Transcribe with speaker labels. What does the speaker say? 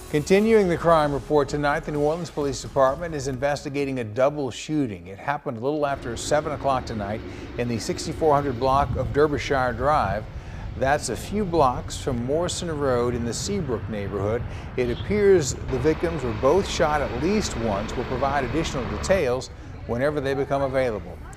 Speaker 1: Continuing the crime report tonight, the New Orleans Police Department is investigating a double shooting. It happened a little after 7 o'clock tonight in the 6400 block of Derbyshire Drive. That's a few blocks from Morrison Road in the Seabrook neighborhood. It appears the victims were both shot at least once. We'll provide additional details whenever they become available.